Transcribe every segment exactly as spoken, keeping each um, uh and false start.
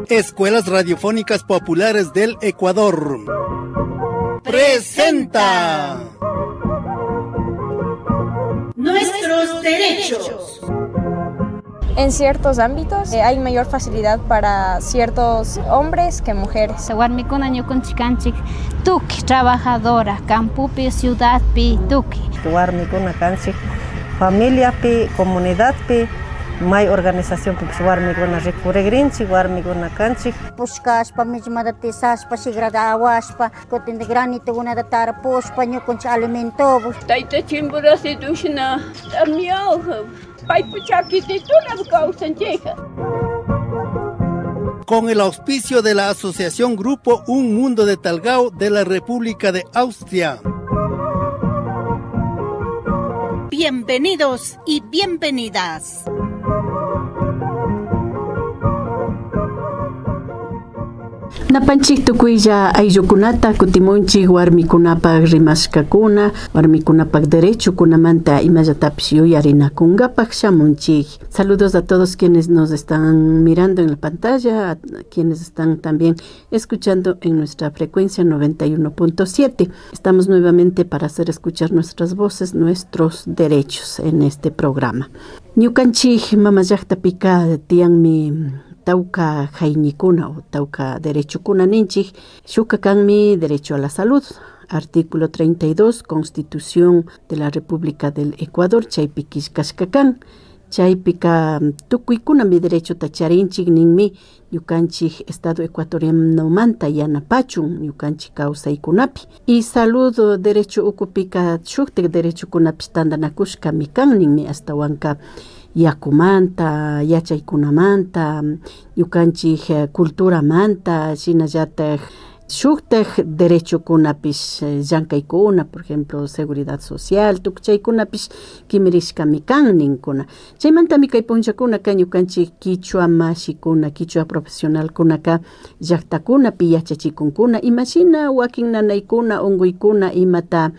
Escuelas Radiofónicas Populares del Ecuador presenta Nuestros derechos. En ciertos ámbitos eh, hay mayor facilidad para ciertos hombres que mujeres. Warmikuna ñukunchik tuki trabajadora, campupi, ciudadpi, tuki. Warmikuna kanchik familiapi, comunidadpi, may organización pi warmikuna rikuregrinchik, warmikuna kanchik. Puskashpa mismadatizashpa sigradawashpa kotindigranituguna pushpa ñukunchik alimentobus. Tayta chimburasi dushna tamyauja. Con el auspicio de la Asociación Grupo Un Mundo de Talgao de la República de Austria. Bienvenidos y bienvenidas. Napanchik tukuylla ayllukunata kutimunchik warmikunapak rimashkakuna, warmikunapak derechokunamanta imallatapish yuyarinakunkapak shamunchik. Saludos a todos quienes nos están mirando en la pantalla, a quienes están también escuchando en nuestra frecuencia noventa y uno punto siete. Estamos nuevamente para hacer escuchar nuestras voces, nuestros derechos en este programa. Ñukanchik mamayllaktapika tiyanmi tauka jainikuna o tauka derechokuna ninchik, shuka kanmi derecho a la salud. Artículo treinta y dos, Constitución de la República del Ecuador, chaypi kishkashkakan. Chaypika tukuykuna mi derecho tacharinchik ninmi ñukanchik Estado ecuatoriano manta yanapachun ñukanchik kawsaykunapi. Y salud derecho ukupika shuktik derechokunapish tandanakushkami kan ninmi astawanka yakumanta, yachaykunamanta, ñukanchik culturamanta, shinallatak shuktak derechokunapish llankaykuna, por ejemplo, seguridad social, tukchaykunapish kimirishkami kan ninkuna. Chaymantami kay punchakuna ñukanchik Quichua mashikuna, Quichua profesionalkunaka llaqtakunapi yachachikunkuna, imashina wakin nanaykuna, unguykuna imata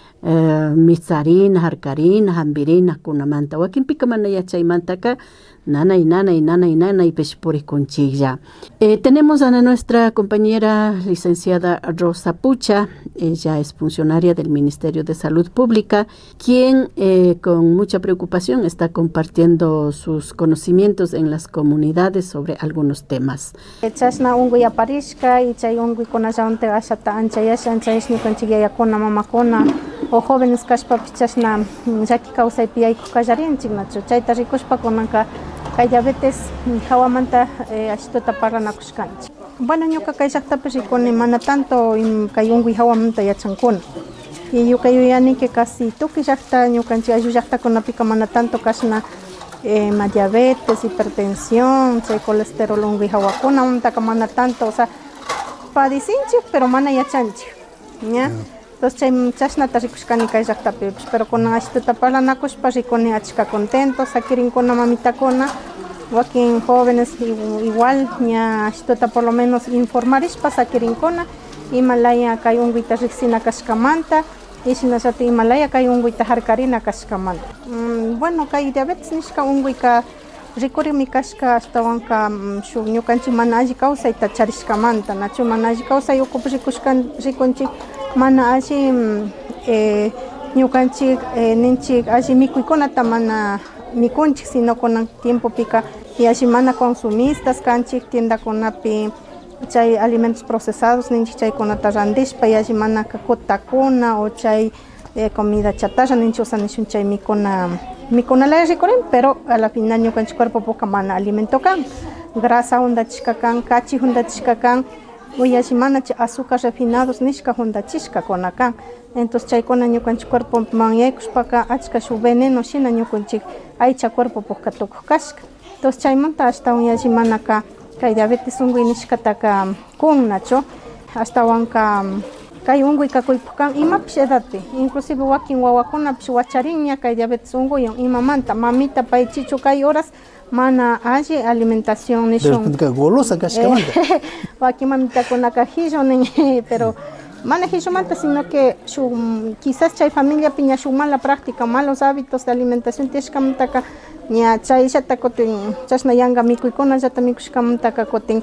Uh, mitsarina, harkarina, hambirina, kunamanta. Wakinpika mana yachaymantaka nanay, nanay, nanay, nanay, peshpurikunchiklla. Eh, tenemos a nuestra compañera licenciada Rosa Pucha, ella es funcionaria del Ministerio de Salud Pública, quien eh, con mucha preocupación está compartiendo sus conocimientos en las comunidades sobre algunos temas. Chasna unguya parishka y chay unguy konallaunte ashata anchayashan chayishni konchigayakuna mamakuna o jóvenes kashpa pichasna yaki kawsaypi yayku kallarinchik nachu chayta rikushpa kunanka kay diabetes hawamanta ashituta parlanakushkanchik. Bueno, ñuka kay llaqtapi rikuni mana tanto kay unguy hawamanta yachankuna. Y yuka yuyani que casi tuki llaqta ñukanchik ayllu llaqtakunapika mana tanto kashna eh, ma diabetes, hipertensión, chay colesterol unguy hawakuna mantaka mana tanto, o sea, padisinchik pero mana yachanchik. ¿Ya? Entonces chay chashnata rikushkani kay llaqtapi, pero kunan ashituta parlanakushpa rikuni achka contentos, sakirinkuna mamitakuna, wakin jóvenes igual ña ashituta por lo menos informarishpa sakirinkuna, imalaya kay unguyta riksina kashkamanta, y shinashati imalaya kay unguyta harkarina kashkamanta. Mm, bueno, kay diabetes nishka unguyka rikurimi kashka ashtawanka shuk ñukanchik mana alli kawsayta charishkamanta, nachu mana alli kawsay ukupi rikushkan rikunchik mana alli eh, ñukanchik eh, ninchik alli mikuykunata mana mikunchik, sino kunan tiempopika y alli mana consumistas kanchik tiendakunapi chay alimentos procesados ninchik chaykunata randishpa y alli mana kutakuna o chay eh, comida chatarra ninchik usanishun chay mikuna mikunalaya rikurin, pero a la final ñukanchik cuerpo puka mana alimento kan, grasa hundachishka kan, kachi hundachishka kan, uyashi mana chay azúcar refinados nishka hundachishka kuna kan. Entonces chaykuna ñukanchik cuerpo man yaykushpaka achka shuk veneno shina ñukanchik aycha cuerpo puka tukukashka. Entonces chaymanta ashtawan yashi manaka kay diabetes unguy nishkataka kun nacho, ashtawanka kay unguy kakuypukan imapish edadpi, inclusive wakin wawakunapish wacharinña kay diabetes unguyon imamanta mamita pay chichu kay horas mana alli alimentación nishun golosa kashkamanta wakin mamitakunaka hillonin pero mana hillomanta, sino que su, quizás chay familia piña su mala práctica, malos hábitos de alimentación tishkamantaka ña chay shata kotin chasna yanga mikuykuna llata mikushkamantaka kotin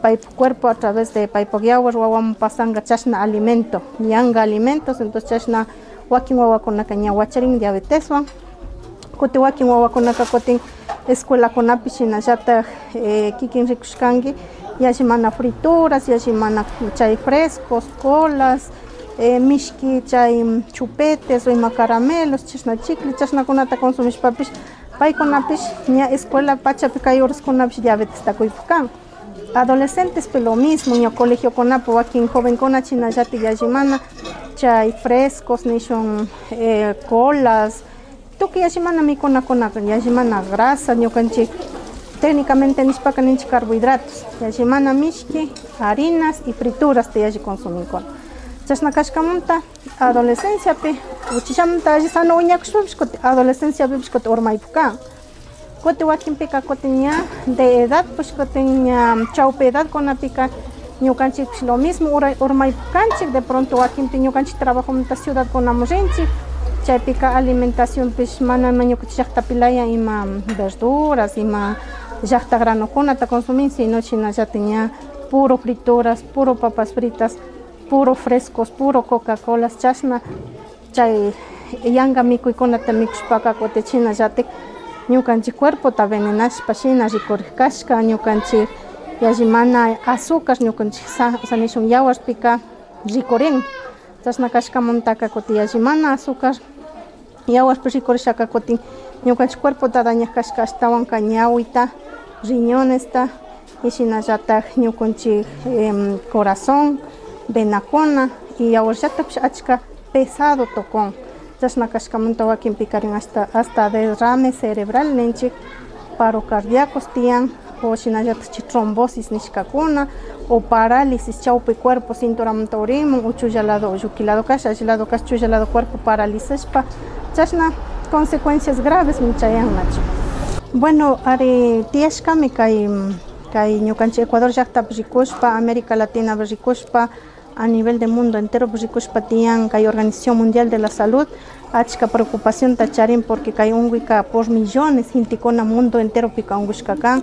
paipo cuerpo a través de paipo yawas wawan pasanga chashna alimento, yanga alimentos, entonces chashna wakin wawakunaka ñawacharin diabeteswan, kuti wakin wawakunaka kutin escuela kunapi shinallata eh, kikin rikushkanki yashi mana frituras, yashi mana chay frescos, colas, eh, mishki chay chupetes, rima caramelos, chashna chicle, chashna kunata consumishpapish paykunapish ña escuela pachapi kay horas diabetes takuypukan. Adolescentes pues lo mismo, ña colegio kunapi wakin joven kuna chinallati yashi mana chay frescos, nishun eh, colas, tuki yashi mana mikuna kunaka, yashi mana grasa, ñukanchik técnicamente nishpaka ninchik carbohidratos, yashi mana mishki, harinas y frituras te yashi consumikun. Chashna kashkamunta adolescencia pe uchishamunta yashi sano uñakushpapish kuti adolescencia pipish kuti urmaypukan. Kuti wakinpika kuti ña de edad pues kuti ña chawpi edad kunapika ñukanchik lo mismo urmaypukanchik, de pronto wakinpi ñukanchik trabajomunta ciudad kunamun rinchik, chaypika alimentación pish mana ñukanchik llaqtapilaya ima verduras, ima llaqta granokunata consumir, sino chinallati ña puro frituras, puro papas fritas, puro frescos, puro Coca-Colas, chashna chay yanga mikuykunata mikushpaka kuti chinallatik ñukanchik cuerpota venenashpa shina rikurikashka, ñukanchik yashi mana azúcar ñukanchik sanishun yawarpika rikurin, chashna kashkamuntaka kuti yashi mana azúcar yawarpi rikurishaka kuti ñukanchik cuerpota dañakashka ashtawanka ñawita, riñonesta y shinallatak ñukanchik eh, corazón, venakuna y yawarllatapish achka pesado tokon. Chashna kashkamunta wakinpi karin hasta hasta derrame cerebral ninchik, paro cardíacos tiyan, o shinallatak trombosis nishkakuna, o parálisis chawpi cuerpo cinturamunta urimun, o chuyalado o yukilado kasha, allilado kash chuyalado cuerpo paralizashpa, chashna consecuencias graves minchayan nachu. Bueno, ari tiyashkami kay kay ñukanchik Ecuador llaqtapi rikushpa, América Latina rikushpa, a nivel de mundo entero rikushpa tiyan kay Organización Mundial de la Salud achka preocupación tacharin porque kay unguika por millones jintikuna mundo entero pika ungushkakan,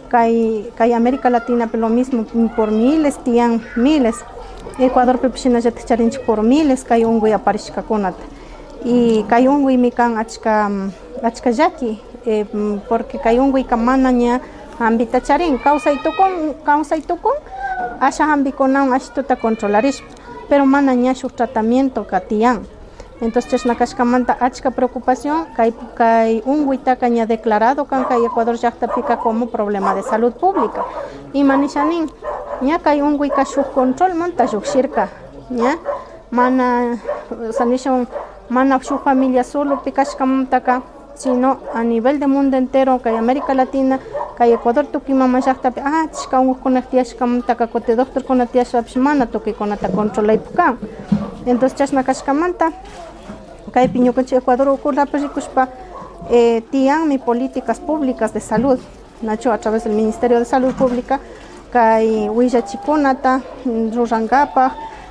kay kay América Latina lo mismo por miles tiyan miles, Ecuador pipishinallatik charinchik por miles kay unguy aparishkakunata y kay unguy mikan achka achka llaki eh, porque kay unguika mana ña ambita charin kausaytukun kausaytukun asha ambikunan ashtuta controlarishpa, pero mana ña shuk tratamiento katiyan. Entonces chashna kashkamanta achka preocupación kay kay unguitaka ña declarado kan kay Ecuador llaqtapika como problema de salud pública y manishanin ña kay unguika shuk control monta shuk shirka ña mana sanishun mana shuk familia solo pikashkamantaka, sino a nivel de mundo entero kay América Latina kay Ecuador tukimama llaqtapi ah chishka ungukunaka tiyashkamantaka kuti doctor kuna tiyashpapish mana tukikunata controlaypukan. Entonces chashna kashkamanta kaypi ñukanchik Ecuador ukurapi rikushpa eh, tiyanmi políticas públicas de salud nachu a través del Ministerio de Salud Pública kay willachikunata rurankapak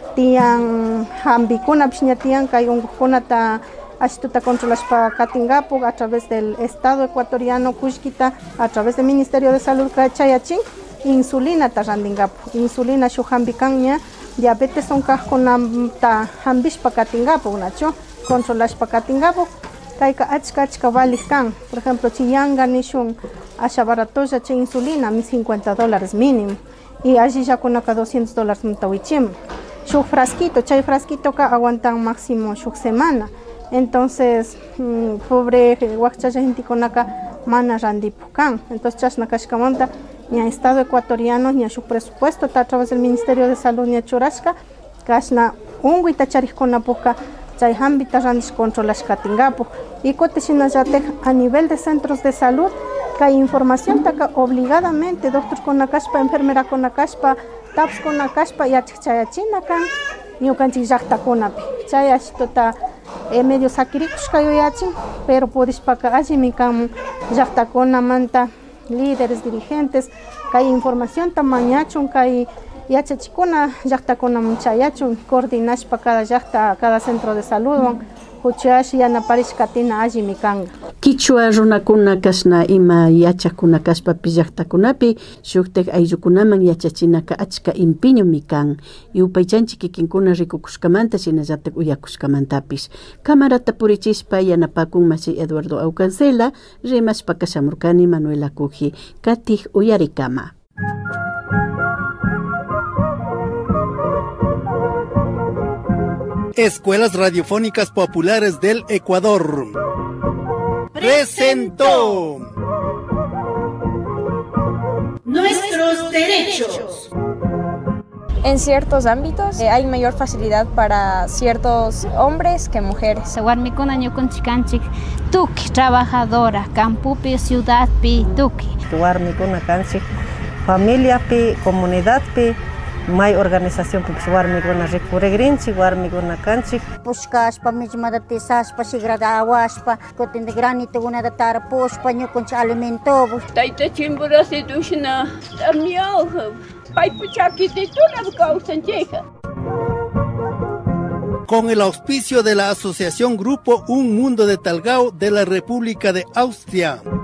tiyan hambikunapish ña tiyan kay ungukunata ashtuta controlashpa katingapuk a través del Estado ecuatoriano kushkita a través del Ministerio de Salud chayachin insulinata randingapuk, insulina shuk hambikan ña diabetes son kajkunamta hambishpa katingapuk nachu controlashpa katingapuk kayka achka achka valik kan, por ejemplo chiyanga nishun asha baratolla chay insulina mis cincuenta dólares mínimo y allí ya kunaka doscientos dólares mutawichim shuk frasquito, chay frasquito ka aguantan máximo shuk semana. Entonces mmm, pobre wakchalla jintikunaka mana randipukan, entonces chashna kashkamanta ña Estado ecuatoriano ña shuk presupuesto a través del Ministerio de Salud ña churashka kashna unguita charikkunapuka chay hambita randish controlashka tingapu y kuti shinallatik a nivel de centros de salud kay información taka obligadamente doctor kunakashpa, enfermera kunakashpa, taps kunakashpa yachik chayachina kan ñukanchik llaqtakunapi chay ashtuta eh, medio sakirikushka yuyachin, pero pudishpaka allimi kan llaqtakunamanta líderes dirigentes kay información tamañachun kay yachachikuna llaqtakunaman chayachun coordinashpa cada llaqta cada centro de salud huchashi yanaparishkatina allimi kanga. Kichwa runakuna kasna ima yachakuna kaspapi llaqtakunapi shuktek ayllukunaman yachachinaka achka impiñumi kan yupaychanchik kikinkuna rikukushkamanta shinallatak uyakushkamantapis. Kamarata purichispa yanapakun masi Eduardo Aucancela, rimashpa kashamurkani Manuela Kuji, katij uyarikama. Escuelas Radiofónicas Populares del Ecuador presentó Nuestros derechos. En ciertos ámbitos eh, hay mayor facilidad para ciertos hombres que mujeres. Warmikuna ñukunchikanchik tuki trabajadora, campupi, ciudadpi, tuki. Warmikuna kanchik familiapi, comunidadpi, may organización pi warmikuna rikuregrinchik, warmikuna kanchik. Puskashpa mismadati sashpa sigrada awashpa, kutindi granito una da tarapushpa ñukunchik alimentobu. Tayta chimburasi dushna tamioja. Con el auspicio de la Asociación Grupo Un Mundo de Talgao de la República de Austria.